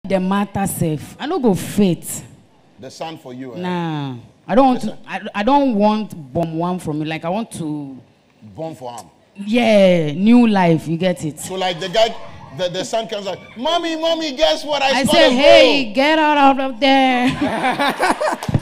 The matter safe. I don't go faith. The son for you. Nah. I don't want to, I don't want bomb one from you. Like I want to born for him. Yeah, new life, you get it. So like the guy, the son comes like, mommy, guess what? I say, hey, get out of there.